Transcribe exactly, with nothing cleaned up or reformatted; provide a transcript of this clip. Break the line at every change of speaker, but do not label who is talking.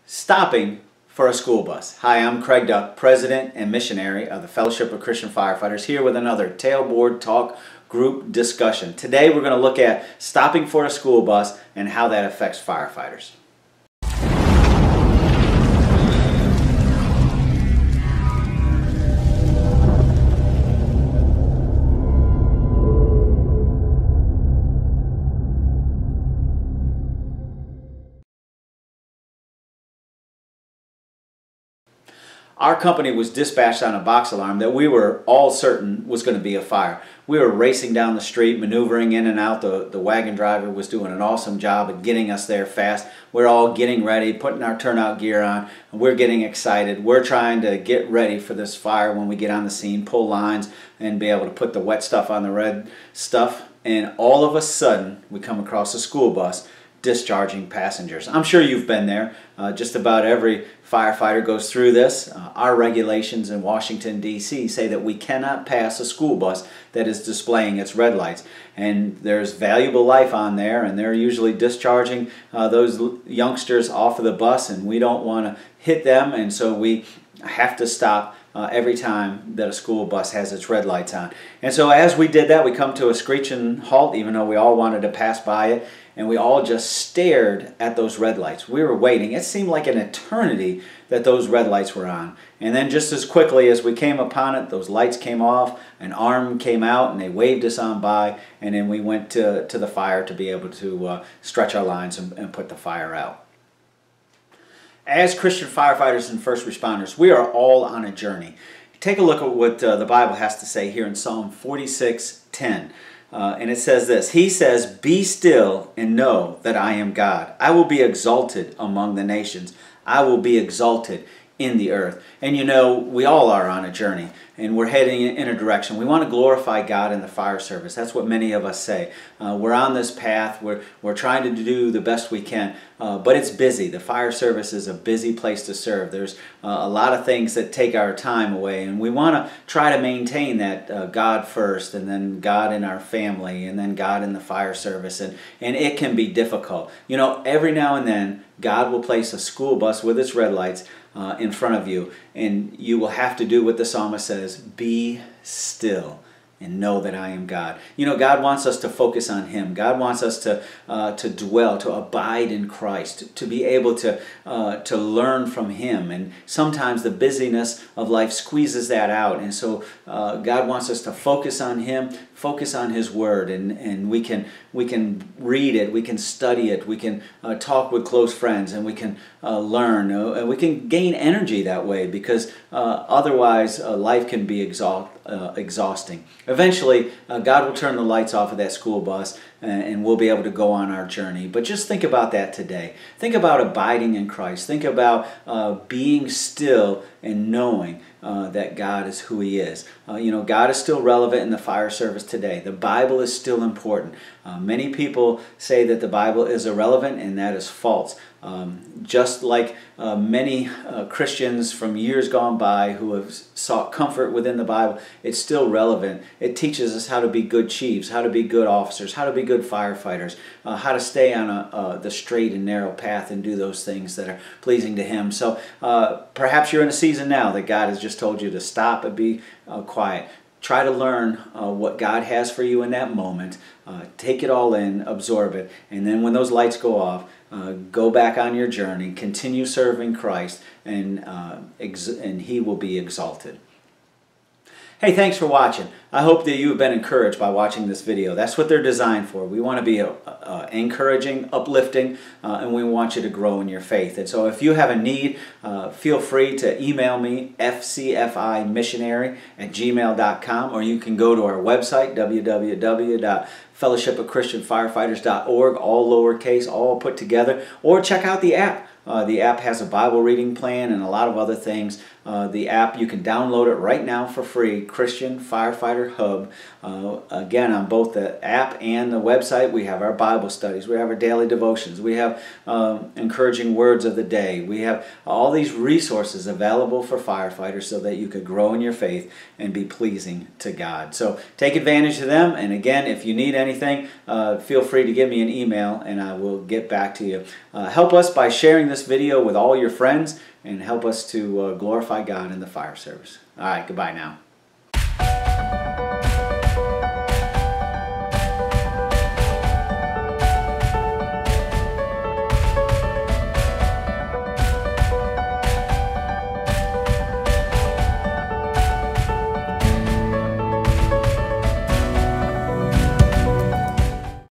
Stopping for a school bus. Hi, I'm Craig Duck, President and Missionary of the Fellowship of Christian Firefighters, here with another Tailboard Talk group discussion. Today we're going to look at stopping for a school bus and how that affects firefighters. Our company was dispatched on a box alarm that we were all certain was going to be a fire. We were racing down the street, maneuvering in and out. The, the wagon driver was doing an awesome job of getting us there fast. We're all getting ready, putting our turnout gear on, and we're getting excited. We're trying to get ready for this fire when we get on the scene, pull lines, and be able to put the wet stuff on the red stuff. And all of a sudden, we come across a school bus discharging passengers. I'm sure you've been there. Uh, just about every firefighter goes through this. Uh, our regulations in Washington, D C say that we cannot pass a school bus that is displaying its red lights. And there's valuable life on there, and they're usually discharging uh, those youngsters off of the bus, and we don't want to hit them, and so we have to stop Uh, every time that a school bus has its red lights on. And so as we did that, we come to a screeching halt, even though we all wanted to pass by it, and we all just stared at those red lights. We were waiting. It seemed like an eternity that those red lights were on. And then just as quickly as we came upon it, those lights came off, an arm came out, and they waved us on by, and then we went to, to the fire to be able to uh, stretch our lines and, and put the fire out. As Christian firefighters and first responders, we are all on a journey. Take a look at what uh, the Bible has to say here in Psalm forty-six ten. Uh, and it says this, He says, "Be still and know that I am God. I will be exalted among the nations. I will be exalted in the earth." And you know, we all are on a journey, and we're heading in a direction. We want to glorify God in the fire service. That's what many of us say. Uh, we're on this path. We're, we're trying to do the best we can, uh, but it's busy. The fire service is a busy place to serve. There's uh, a lot of things that take our time away, and we want to try to maintain that uh, God first, and then God in our family, and then God in the fire service, and, and it can be difficult. You know, every now and then, God will place a school bus with its red lights uh, in front of you, and you will have to do what the psalmist says, "Be still and know that I am God." You know, God wants us to focus on Him. God wants us to uh, to dwell, to abide in Christ, to be able to uh, to learn from Him. And sometimes the busyness of life squeezes that out. And so uh, God wants us to focus on Him, focus on His Word, and and we can we can read it, we can study it, we can uh, talk with close friends, and we can uh, learn, uh, and we can gain energy that way, because uh, otherwise uh, life can be exhaust, uh, exhausting. Eventually, uh, God will turn the lights off of that school bus, and, and we'll be able to go on our journey. But just think about that today. Think about abiding in Christ. Think about uh, being still and knowing uh, that God is who He is. Uh, you know, God is still relevant in the fire service today. The Bible is still important. Uh, many people say that the Bible is irrelevant, and that is false. Um, just like uh, many uh, Christians from years gone by who have sought comfort within the Bible, it's still relevant. It teaches us how to be good chiefs, how to be good officers, how to be good firefighters, uh, how to stay on a, uh, the straight and narrow path and do those things that are pleasing to Him. So uh, perhaps you're in a season now that God has just told you to stop and be uh, quiet. Try to learn uh, what God has for you in that moment. Uh, take it all in, absorb it, and then when those lights go off, uh, go back on your journey, continue serving Christ, and, uh, ex and He will be exalted. Hey, thanks for watching. I hope that you've been encouraged by watching this video. That's what they're designed for. We want to be uh, uh, encouraging, uplifting, uh, and we want you to grow in your faith. And so if you have a need, uh, feel free to email me, f c f i missionary at gmail dot com, or you can go to our website, w w w dot fellowship of christian firefighters dot org, all lowercase, all put together, or check out the app. Uh, the app has a Bible reading plan and a lot of other things. Uh, the app, you can download it right now for free, Christian Firefighter Hub. Uh, again, on both the app and the website, we have our Bible studies, we have our daily devotions, we have um, encouraging words of the day. We have all these resources available for firefighters so that you could grow in your faith and be pleasing to God. So take advantage of them, and again, if you need anything, uh, feel free to give me an email and I will get back to you. Uh, help us by sharing this this video with all your friends and help us to uh, glorify God in the fire service. All right, goodbye now.